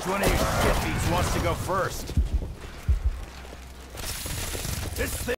Which one of you shitbeats wants to go first? This thing